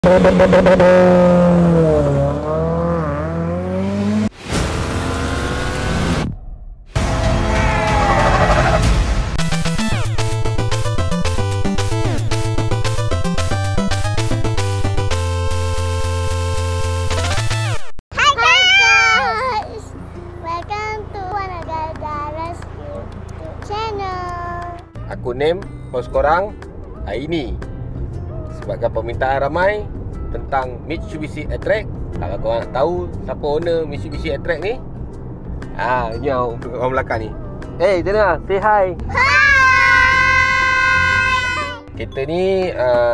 Hai guys, welcome to Wanagara's YouTube channel. Aku name host korang hari ni sebabkan permintaan ramai tentang Mitsubishi Attract. Kalau korang nak tahu siapa owner Mitsubishi Attract ni, ni untuk orang belakang ni. Hey Jana, say hi. Kereta ni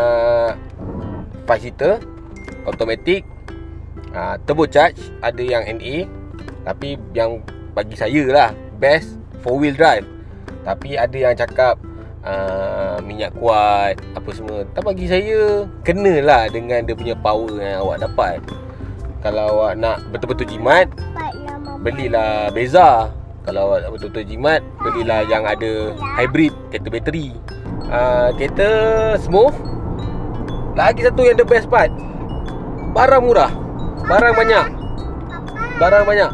5 seater, automatic, turbo charge, ada yang NA. Tapi yang bagi saya lah best 4 wheel drive. Tapi ada yang cakap minyak kuat apa semua. Tak, bagi saya kenalah dengan dia punya power yang awak dapat. Kalau awak nak betul-betul jimat, belilah Beza. Kalau awak nak betul-betul jimat, belilah yang ada hybrid, kereta bateri. Kereta smooth. Lagi satu yang the best part, barang murah, barang banyak.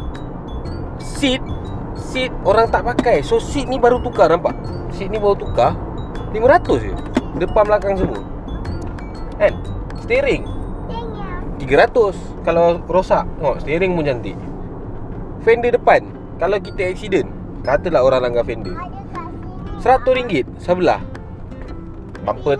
Seat orang tak pakai. So seat ni baru tukar, nampak? Seat ni baru tukar 500 je. Depan belakang semua. Kan? Steering 300. Kalau rosak, tengok steering pun cantik. Fender depan, kalau kita accident, katalah orang langgar fender, RM100 sebelah. Bumper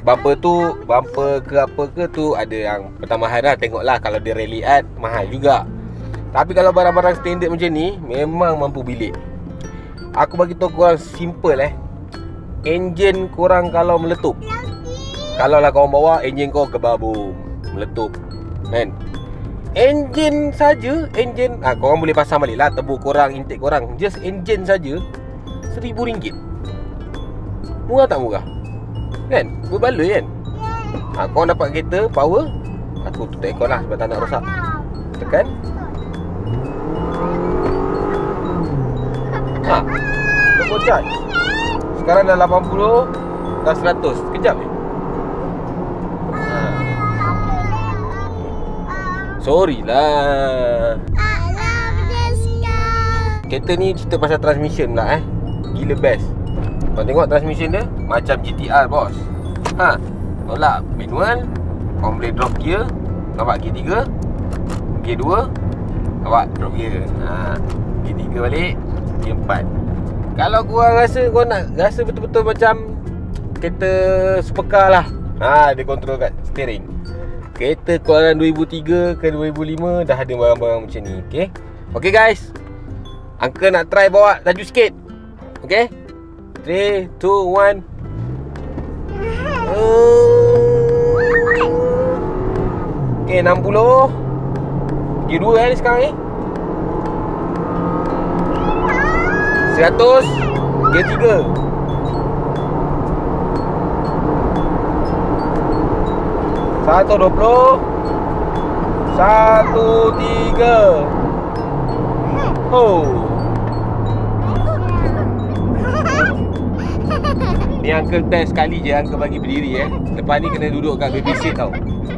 ke apa ke tu ada yang pertambahan lah. Tengoklah, kalau dia rally art mahal juga. Tapi kalau barang-barang standard macam ni, memang mampu bilik. Aku bagi tahu korang simple enjin korang kalau meletup, kalau lah korang bawa enjin kau kebabum, meletup kan. Enjin saja, korang boleh pasang balik lah tebu korang, intake korang. Just enjin saja RM1,000. Murah tak murah? Kan? Berbaloi kan? Korang dapat kereta power. Aku tutup aircon lah sebab tak nak rosak. Tekan. Turbo charge. Sekarang dah 80, dah 100. Sekejap je. Sorry lah. Kereta ni cerita pasal transmission pula Gila best. Kau tengok transmission dia macam GTR bos. Tolak manual, kau boleh drop gear. Nampak gear 3, gear 2, nampak drop gear. Gear 3 balik, gear 4. Kalau korang rasa, korang nak rasa betul-betul macam kereta supercar lah, dia kontrol kat steering. Kereta keluaran 2003 ke 2005 dah ada barang-barang macam ni. Okay guys, Uncle nak try bawa laju sikit. Okay, 3, 2, 1. Okay, 60. Gear 2 ni sekarang ni 100. Gear 3. Satu 20. 1, 3. Ni Uncle test sekali je. Uncle bagi berdiri Lepas ni kena duduk kat baby seat tau.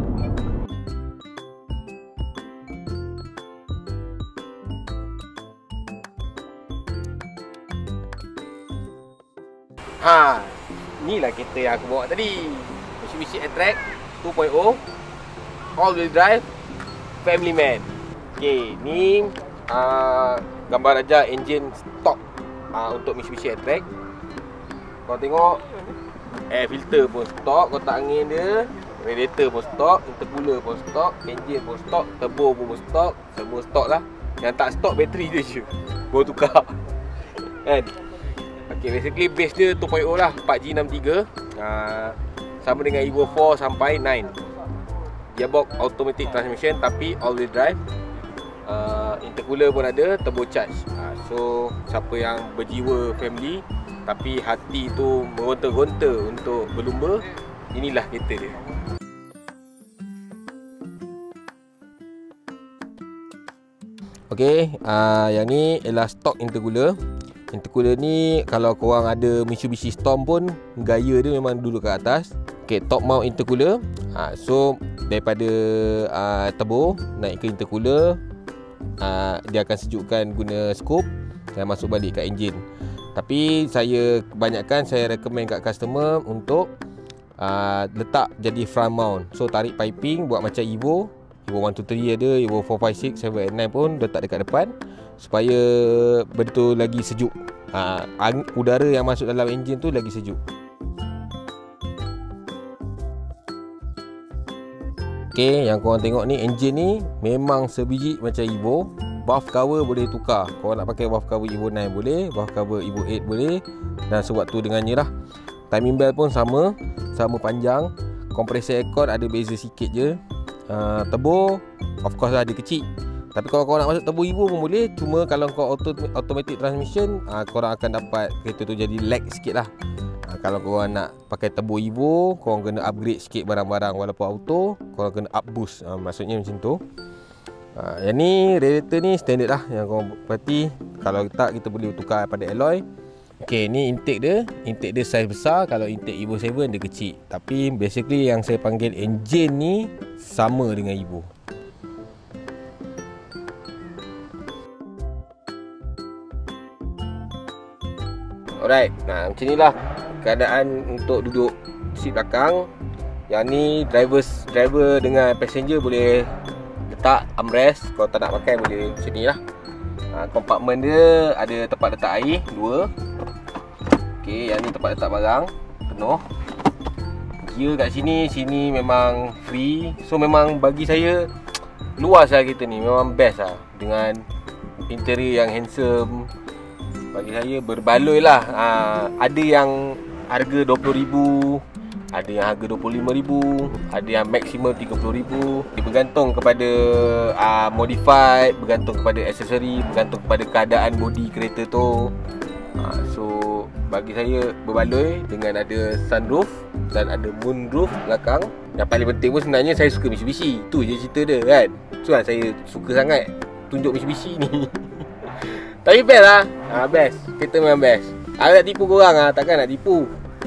Inilah kereta yang aku bawa tadi, Mitsubishi Attract 2.0 all-wheel drive family man. Ni gambar aja enjin stock untuk Mitsubishi Attract. Kau tengok, air filter pun stock, kotak angin dia, radiator pun stock, intercooler pun stock, enjin pun stock, turbo pun stock, semua stock lah. Yang tak stock bateri dia je, baru tukar kan. Basically base dia 2.0 lah, 4G63, sama dengan Evo 4 sampai 9. Gearbox automatic transmission tapi all wheel drive. Intercooler pun ada, turbo charge. So siapa yang berjiwa family tapi hati tu meronta-ronta untuk berlumba, inilah kereta dia. Yang ni ialah stock intercooler. Intercooler ni kalau korang ada Mitsubishi Storm pun, gaya dia memang duduk kat atas. Top mount intercooler. So daripada turbo naik ke intercooler. Dia akan sejukkan guna scope dan masuk balik kat enjin. Tapi kebanyakan saya recommend kat customer untuk letak jadi front mount. So tarik piping buat macam Evo 1, 2, 3 ada, Evo 4, 5, 6, 7 and 9 pun letak dekat depan supaya betul lagi sejuk. Udara yang masuk dalam enjin tu lagi sejuk. Okay, yang korang tengok ni, enjin ni memang sebiji macam Evo. Buff cover boleh tukar. Korang nak pakai buff cover Evo 9 boleh, buff cover Evo 8 boleh. Dan sewaktu dengannya lah. Timing belt pun sama panjang. Kompresor aircon ada beza sikit je. Turbo of course lah dia kecil. Tapi kalau korang nak masuk turbo Evo pun boleh. Cuma kalau kau automatic transmission, korang akan dapat kereta tu jadi lag sikit lah. Kalau korang nak pakai turbo Evo, korang kena upgrade sikit barang-barang. Walaupun auto, korang kena up boost. Maksudnya macam tu. Yang ni radiator ni standard lah. Yang korang berarti kalau tak, kita boleh tukar pada alloy. Okay, ni intake dia. Intake dia saiz besar. Kalau intake Evo 7 dia kecil. Tapi basically yang saya panggil engine ni sama dengan Evo. Alright, macam ni lah keadaan untuk duduk seat belakang. Yang ni driver dengan passenger boleh letak armrest. Kalau tak nak pakai boleh macam ni lah. Kompartmen dia ada tempat letak air 2. Okay, yang ni tempat letak barang penuh. Gear kat sini memang free. So memang bagi saya luas lah kereta ni, memang best lah. Dengan interior yang handsome, bagi saya berbaloi lah. Ada yang harga RM20,000, ada yang harga RM25,000, ada yang maksimum RM30,000. Dia bergantung kepada modified, bergantung kepada aksesori, bergantung kepada keadaan body kereta tu. So bagi saya berbaloi dengan ada sunroof dan ada moonroof belakang. Yang paling penting pun sebenarnya saya suka Mitsubishi. Tu je cerita dia kan. So saya suka sangat tunjuk Mitsubishi ni. Tapi best lah. Best. Kereta memang best. Nak tipu korang takkan nak tipu.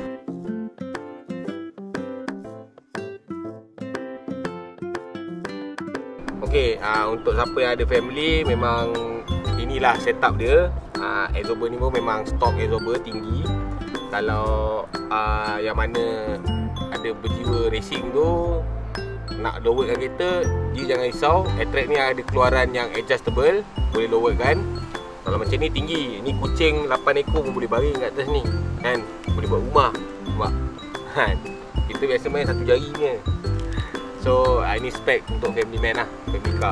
Okay, untuk siapa yang ada family, memang inilah setup dia. Absorber ni pun memang stok absorber tinggi. Kalau yang mana ada berjiwa racing tu, nak lowerkan kereta, dia jangan risau. Airtrack ni ada keluaran yang adjustable, boleh lowerkan. Kalau macam ni tinggi, ni kucing 8 ekor pun boleh baring kat atas ni kan. Boleh buat rumah. Nampak? Kita biasa main satu jari ni. So ini spek untuk family man lah, family car.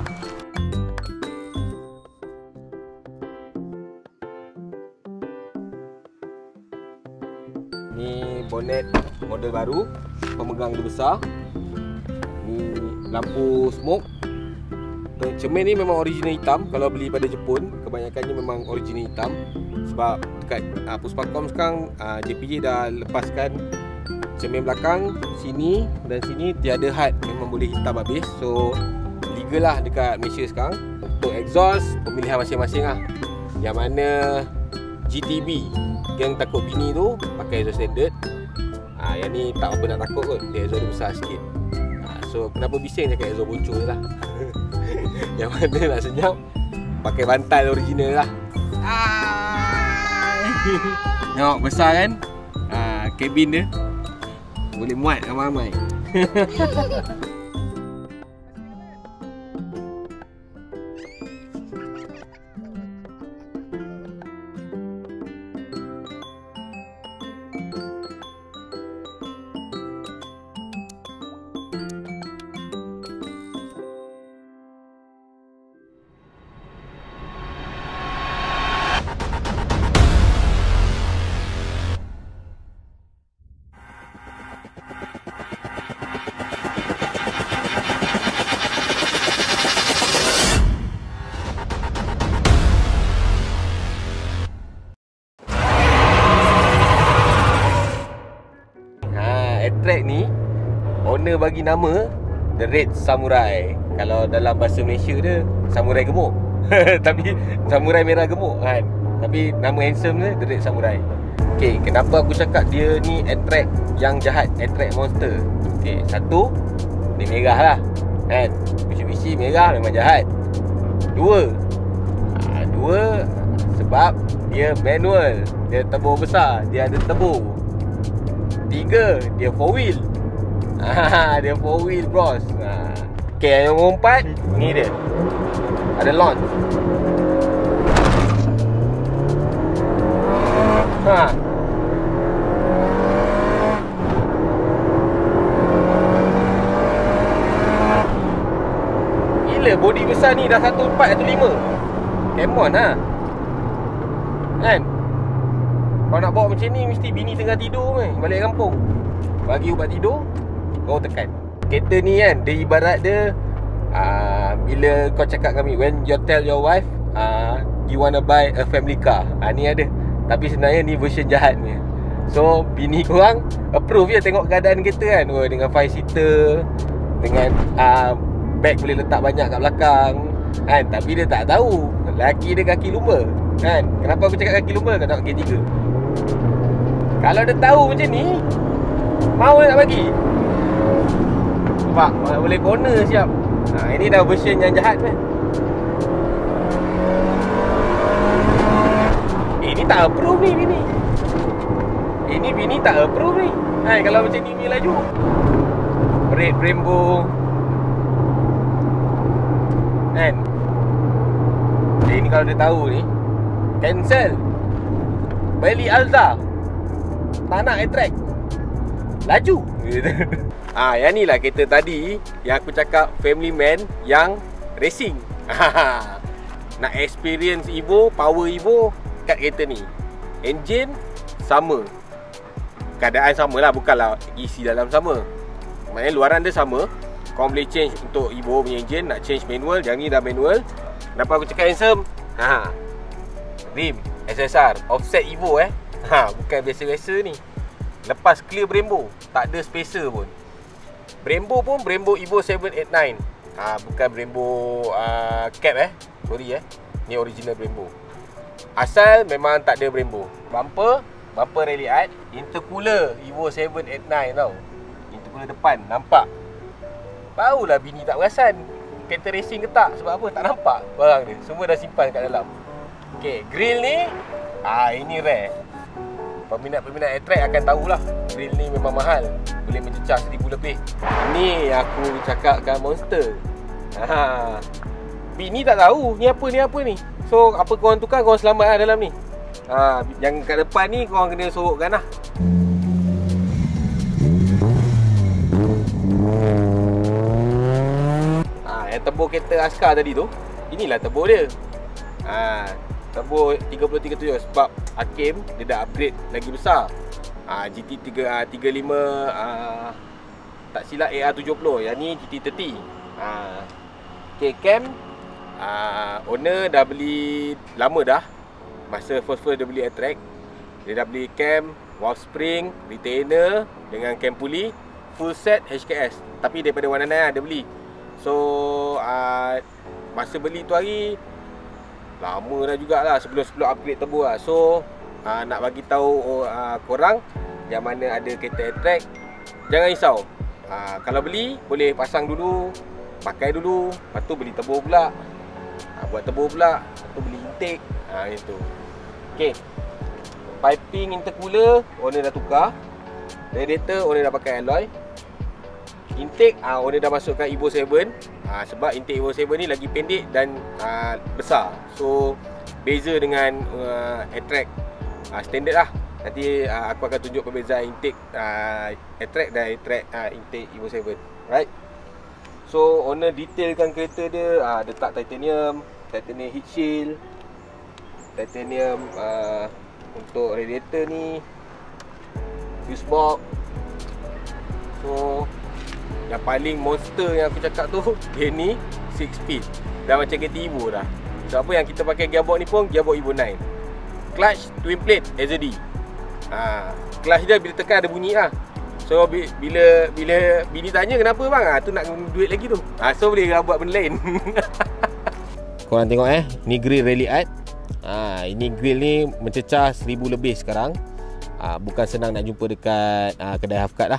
Ni bonnet model baru, pemegang dia besar. Ni lampu smoke. Cermin ni memang original hitam. Kalau beli pada Jepun, kebanyakannya memang original hitam. Sebab dekat Puspakom sekarang JPJ dah lepaskan cermin belakang sini dan sini tiada hat, memang boleh hitam habis. So legal lah dekat Malaysia sekarang. Untuk exhaust, pemilihan masing-masing lah. Yang mana GTB, yang takut bini tu, pakai exhaust standard. Yang ni tak apa nak takut kot, dia exhaust dia besar sikit. So kenapa bising cakap exhaust bocor lah. Yang mana nak senyap, pakai bantal original lah. Tengok besar kan. Kabin dia boleh muat ramai-ramai. Track ni owner bagi nama The Red Samurai. Kalau dalam bahasa Malaysia dia Samurai gemuk. Tapi Samurai merah gemuk kan. Tapi nama handsome dia The Red Samurai. Okay, kenapa aku cakap dia ni Attract yang jahat, Attract monster? Okay, satu, dia merah lah kan. Mitsubishi merah memang jahat. Dua sebab dia manual, dia turbo besar, dia ada turbo. Tiga, dia 4 wheel. Dia 4 wheel bros. Okay, yang nombor 4 ni dia, ada launch. Gila, body besar ni dah 14, 15. Come on lah kan. Kalau nak bawa macam ni, mesti bini tengah tidur balik kampung, bagi ubat tidur, kau tekan. Kereta ni kan, dia ibarat dia bila kau cakap kami, when you tell your wife you wanna buy a family car, ni ada. Tapi sebenarnya ni version jahat ni. So bini korang approve je tengok keadaan kereta kan. Dengan 5-seater, dengan bag boleh letak banyak kat belakang kan. Tapi dia tak tahu lelaki dia kaki lumba kan. Kenapa aku cakap kaki lumba? Kau nak G3. Kalau dia tahu macam ni, mau nak bagi. Nampak? Boleh corner siap. Ini dah version yang jahat kan. Ini tak approve ni bini. Ini bini tak approve ni kalau macam ni laju. Brake Brembo kan. Ini kalau dia tahu ni, cancel. Beli Alza, tak nak A-Track, laju. Yang ni lah kereta tadi yang aku cakap family man yang racing. Nak experience Evo, power Evo kat kereta ni. Engine sama, keadaan sama lah, bukanlah isi dalam sama. Maknanya luaran dia sama. Kau boleh change untuk Evo punya engine, nak change manual. Yang ni dah manual. Kenapa aku cakap handsome? Rim SSR offset Evo bukan biasa-biasa ni. Lepas clear Brembo, tak ada spacer pun. Brembo pun Brembo Evo 789. Bukan Brembo cap sorry ni original Brembo. Asal memang tak ada Brembo. Bumper rally art, intercooler Evo 789 tau. Intercooler depan nampak. Barulah bini tak perasan kereta racing ke tak. Sebab apa? Tak nampak barang dia, semua dah simpan kat dalam. Okay, grill ni ini rare. Peminat-peminat A-Track akan tahulah, grill ni memang mahal, boleh mencecah 1000 lebih. Ni aku cakapkan monster. Bini tak tahu ni apa ni. So apa korang tukar, korang selamat lah dalam ni. Yang kat depan ni korang kena sorokkan lah. Yang turbo kereta Askar tadi tu, inilah turbo dia. Turbo 337 sebab Hakim dia dah upgrade lagi besar. GT35 tak silap AR70, yang ni GT30. Okay, cam owner dah beli lama dah. Masa first dia beli A-Track, dia dah beli cam, valve spring, retainer dengan cam pulley, full set HKS. Tapi daripada 199 dia beli. So masa beli tu hari lama dah jugalah, sebelum upgrade turbo lah. So nak bagi tahu korang yang mana ada kereta A-Track, jangan risau. Kalau beli boleh pasang dulu, pakai dulu, lepas tu beli turbo pula, buat turbo pula, lepas tu beli intake. Itu. Okay, piping intercooler owner dah tukar. Radiator owner dah pakai alloy. Intake owner dah masukkan Evo 7. Sebab intake Evo 7 ni lagi pendek dan besar. So beza dengan A-Track standard lah. Nanti aku akan tunjuk perbezaan intake A-Track dan A-Track intake Evo 7. Right. So owner detailkan kereta dia, letak titanium heat shield, titanium untuk radiator ni, fuse box. So yang paling monster yang aku cakap tu, dia ni 6 speed, dah macam kereta Evo dah. Sebab apa yang kita pakai gearbox ni pun gearbox Evo 9. Clutch twin plate SZD. Clutch dia bila tekan ada bunyi lah. So bila bini tanya kenapa bang, tu nak duit lagi tu. So boleh buat benda lain. Korang tengok ni grill rally art. Ini grill ni mencecah 1000 lebih sekarang. Bukan senang nak jumpa dekat kedai half cut lah.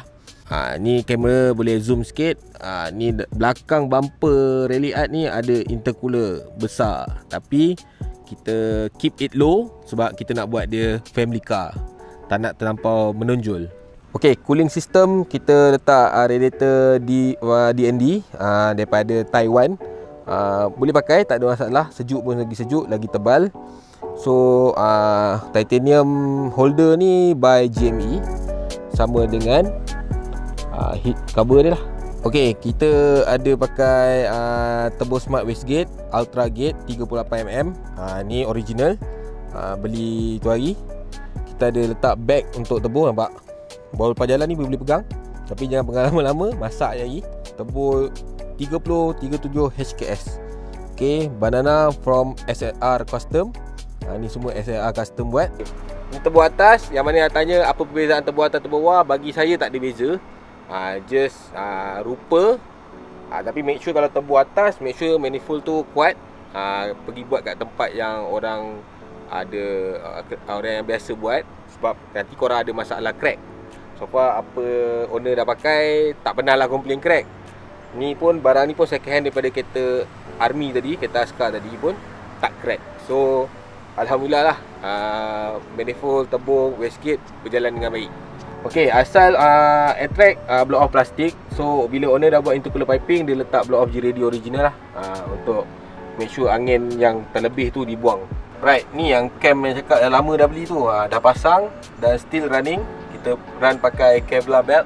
Ni kamera boleh zoom sikit. Ni belakang bumper rally art ni ada intercooler besar, tapi kita keep it low sebab kita nak buat dia family car, tak nak terlampau menonjol. Okey, cooling system kita letak radiator di DND daripada Taiwan. Boleh pakai, tak ada masalah. Sejuk pun lagi sejuk, lagi tebal. So titanium holder ni by GME, sama dengan heat cover dia lah. Okey, kita ada pakai turbo smart wastegate ultra gate 38mm. Ni original, beli tu hari. Kita ada letak bag untuk turbo, nampak? Baru lepas jalan ni boleh pegang, tapi jangan pegang lama-lama, masak je lagi. Turbo 3037 HKS. Okey, banana from SLR custom. Ni semua SLR custom buat. Ni turbo atas, yang mana nak tanya apa perbezaan turbo atas turbo bawah, bagi saya tak ada beza. Just rupa. Tapi make sure kalau turbo atas, make sure manifold tu kuat. Pergi buat kat tempat yang orang yang biasa buat, sebab nanti korang ada masalah crack. So far apa owner dah pakai, tak pernah lah komplain crack. Ni pun, barang ni pun second hand daripada kereta army tadi, kereta askar tadi pun tak crack. So alhamdulillah lah, manifold, turbo, wastegate berjalan dengan baik. Okey, asal Airtrack blow off plastik. So bila owner dah buat intercooler piping, dia letak blow off G-radio original lah, untuk make sure angin yang terlebih tu dibuang. Right, ni yang cam yang cakap dah lama dah beli tu, dah pasang dan still running. Kita run pakai Kevlar belt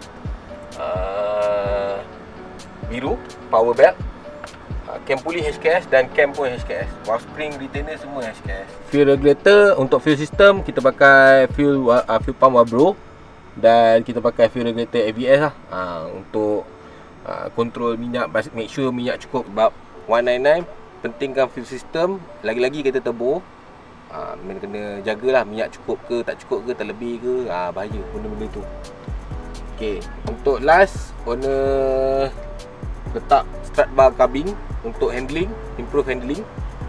biru, power belt. Cam pulih HKS dan cam pun HKS. Valve spring, retainer semua HKS. Fuel regulator, untuk fuel system kita pakai fuel pump Wabro, dan kita pakai fuel regulator ABS lah, untuk kontrol minyak, make sure minyak cukup. Sebab 199 pentingkan fuel system, lagi-lagi kita turbo, kena jagalah minyak cukup ke tak cukup ke, terlebih ke, bahaya benda-benda tu. Okey, untuk last, owner letak strut bar carbing untuk handling, improve handling.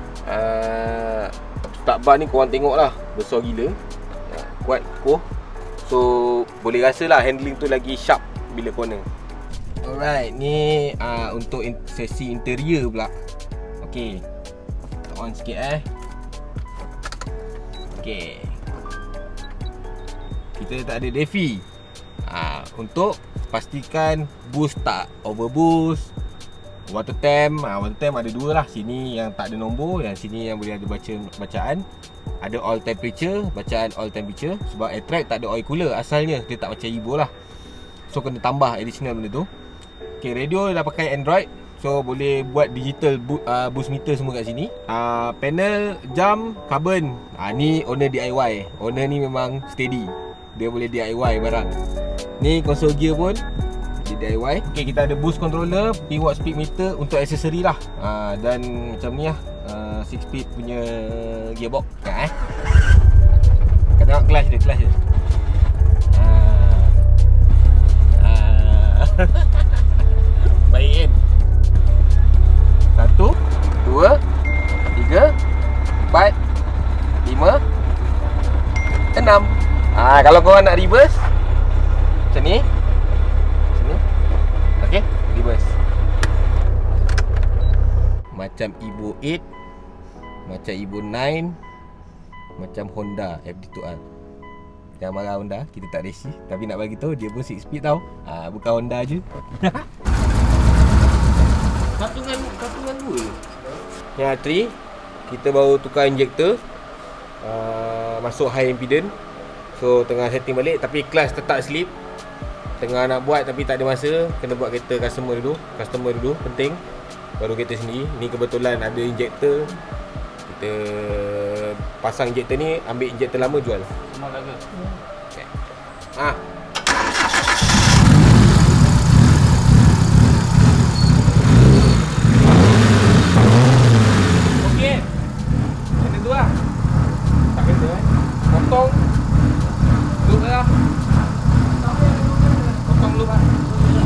Strut bar ni korang tengok lah, besar gila, kuat, kokoh. So boleh rasa lah handling tu lagi sharp bila corner. Alright, ni untuk sesi interior pula. Okey, on sikit Okey, kita tak ada defi, untuk pastikan boost tak overboost. Water temp, water temp ada dua lah. Sini yang tak ada nombor, yang sini yang boleh ada bacaan. Ada all temperature, bacaan all temperature. Sebab Airtrack tak ada oil cooler asalnya, dia tak macam Evo lah. So kena tambah additional benda tu. Okay, radio dah pakai Android, so boleh buat digital boost meter semua kat sini. Panel jam carbon, ni owner DIY. Owner ni memang steady, dia boleh DIY barang. Ni konsol gear pun dia DIY. Okay, kita ada boost controller, pivot speed meter untuk aksesori lah. Dan macam ni lah, 6 speed punya gearbox. Kau tengok clutch dia, baik kan? 1, 2, 3, 4, 5, 6. Kalau korang nak reverse macam ni, okey, reverse. Macam Evo 8, macam Evo 9, macam Honda FD2R. Jangan marah Honda, kita tak resi. Tapi nak bagi tahu dia pun 6 speed tau. Bukan Honda je. Katungan dua. Yang tri, kita baru tukar injektor, masuk high impedance. So tengah setting balik, tapi clutch tetap slip. Tengah nak buat tapi tak ada masa, kena buat kereta customer dulu, penting. Baru kereta sendiri. Ni kebetulan ada injektor, kita pasang injektor ni, ambil injektor lama jual. Semua laga. Okay. Okey. Kena tu lah. Tak kena potong loop lah. Potong loop lah.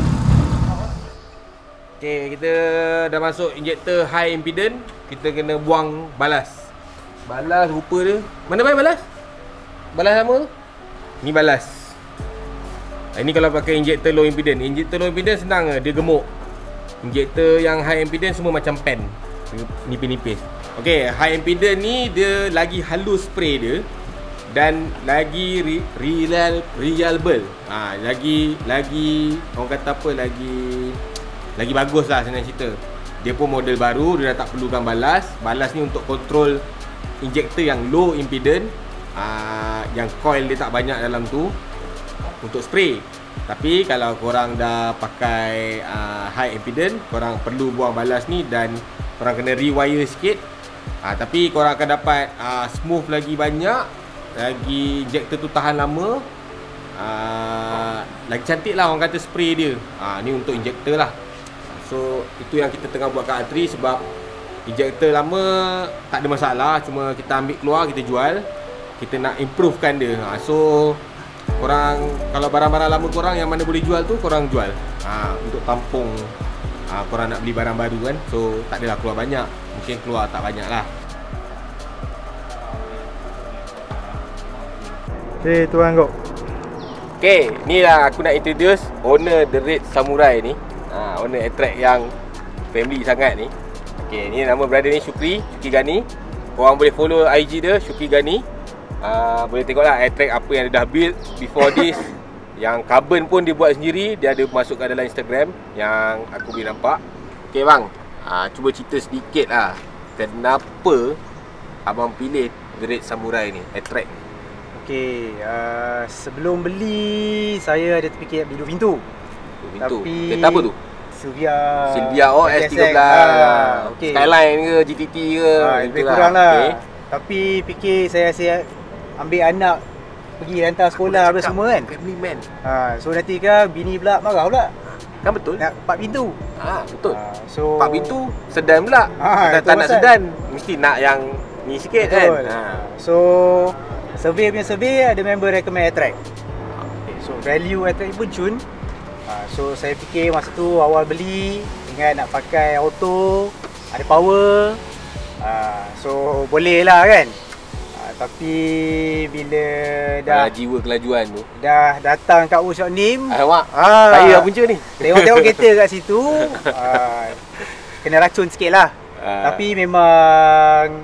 Okay, kita dah masuk injektor high impedance. Kita kena buang balas. Balas rupa dia, mana baik balas? Balas sama tu? Ni balas. Ini kalau pakai injektor low impedance. Injektor low impedance senang, dia gemuk. Injektor yang high impedance semua macam pen, nipis-nipis. Okey, high impedance ni dia lagi halus spray dia dan lagi reliable. Lagi orang kata apa, lagi bagus lah senang cerita. Dia pun model baru, dia dah tak perlukan balas. Balas ni untuk kontrol injektor yang low impedance, yang coil dia tak banyak dalam tu, untuk spray. Tapi kalau korang dah pakai high impedance, korang perlu buang balas ni dan korang kena rewire sikit. Tapi korang akan dapat smooth lagi banyak, lagi injektor tu tahan lama, lagi cantik lah orang kata spray dia. Ni untuk injektor lah. So itu yang kita tengah buat kat Atri, sebab injektor lama tak ada masalah, cuma kita ambil keluar, kita jual. Kita nak improvekan dia. So korang, kalau barang-barang lama korang yang mana boleh jual tu, korang jual. Untuk tampung korang nak beli barang baru kan. So tak adalah keluar banyak, mungkin keluar tak banyak lah. Okay, tuan go. Okay, ni lah aku nak introduce owner The Red Samurai ni. Owner Attract yang family sangat ni. Okay, ni nama brother ni Syukri Gani. Korang boleh follow IG dia, Syukri Gani. Boleh tengok lah Attract apa yang dia dah build before this. Yang carbon pun dia buat sendiri. Dia ada masukkan dalam Instagram yang aku boleh nampak. Okay bang, cuba cerita sedikit lah, kenapa abang pilih The Red Samurai ni, Attract ni? Okay, sebelum beli saya ada terfikir beli 2 pintu. 2 pintu? Tapi kereta apa tu? Silvia. Oh, S13. Okay. Skyline ke, GTT ke? Lebih kurang lah. Okay. Tapi fikir saya ambil anak pergi hantar sekolah apa semua kan. Family man. So nanti kan bini pula marah pula. Kan betul? Nak 4 pintu. Betul. So 4 pintu sedan pula. Tak nak sedan, mesti nak yang ni sikit betul kan. So survey ada member recommend Attract. So value Attract pun cun. So saya fikir masa tu awal beli, ingat nak pakai auto, ada power, so boleh lah kan. Tapi bila dah jiwa kelajuan tu dah datang kat workshop Nim, saya punca ni, tengok kereta kat situ, kena racun sikit lah. Tapi memang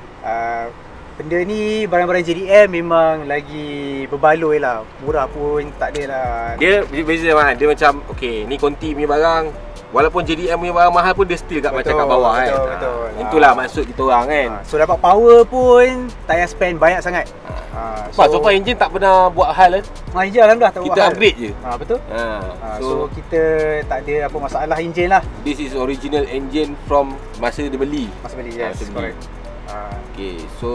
benda ni, barang-barang JDM memang lagi berbaloi lah. Murah pun tak ada lah. Dia beza lah. Dia macam, okay, ni Conti punya barang, walaupun JDM punya barang mahal pun dia still kat macam kat bawah kan. Betul. Itulah maksud kita orang kan. So dapat power pun tak payah spend banyak sangat. So far engine tak pernah buat hal kan? Engine alhamdulillah tak buat hal. Kita upgrade je. Betul. So kita tak ada apa masalah engine lah. This is original engine from masa dia beli. Masa beli, yes, correct. Okay, so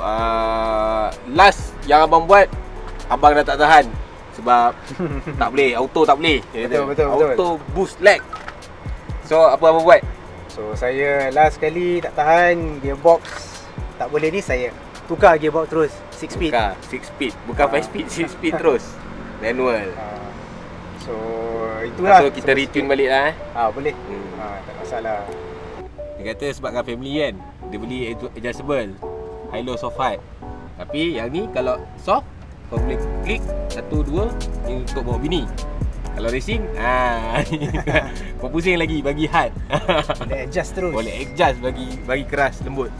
last yang abang buat, abang dah tak tahan sebab tak boleh, auto tak boleh. Betul. Auto boost lag. So apa abang buat? So saya last kali tak tahan, gearbox tak boleh ni, saya tukar gearbox terus 6 speed. Tukar 6 speed, bukan 5 speed, 6 speed terus. Manual. So itulah. So kita retune balik lah boleh. Tak masalah. Dia kata sebabkan family kan, dia beli adjustable high low soft hard. Tapi yang ni kalau soft, kau boleh klik 1, 2 ni untuk bawa bini. Kalau racing, kau pusing lagi bagi hard. Boleh adjust terus. Boleh adjust bagi keras, lembut.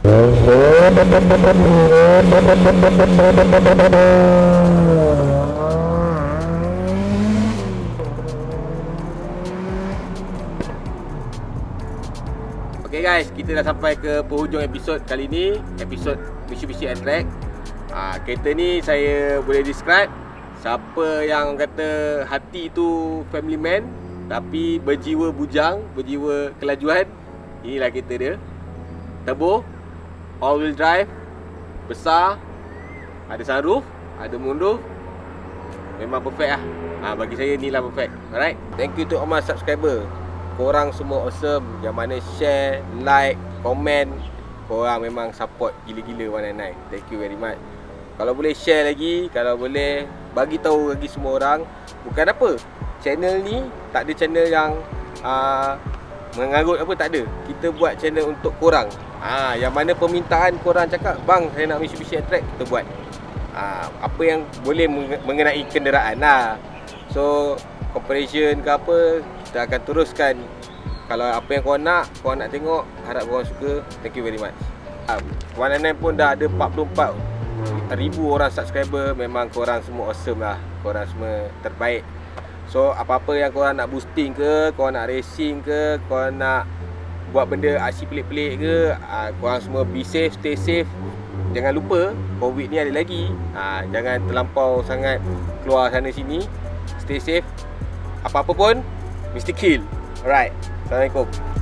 Okay guys, kita dah sampai ke penghujung episod kali ni, episod Mitsubishi Attract. Kereta ni saya boleh describe, siapa yang kata hati tu family man tapi berjiwa bujang, berjiwa kelajuan, inilah kereta dia. Turbo, all wheel drive, besar, ada sunroof, ada moonroof. Memang perfect lah. Bagi saya inilah perfect. Alright, thank you to all my subscriber. Korang semua awesome. Yang mana share, like, komen, korang memang support gila-gila 199. Thank you very much. Kalau boleh share lagi, kalau boleh bagi tahu lagi semua orang. Bukan apa, channel ni tak ada channel yang mengarut apa, tak ada. Kita buat channel untuk korang. Yang mana permintaan korang cakap, bang saya nak Mitsubishi Attract, kita buat. Apa yang boleh mengenai kenderaan lah. So comparison ke apa, kita akan teruskan. Kalau apa yang korang nak tengok, harap korang suka. Thank you very much. 199 pun dah ada 44,000 orang subscriber. Memang korang semua awesome lah. Korang semua terbaik. So apa-apa yang korang nak boosting ke, korang nak racing ke, korang nak buat benda asyik pelik-pelik ke, korang semua be safe, stay safe. Jangan lupa COVID ni ada lagi. Jangan terlampau sangat keluar sana sini. Stay safe. Apa-apa pun mesti kill. Alright. Assalamualaikum.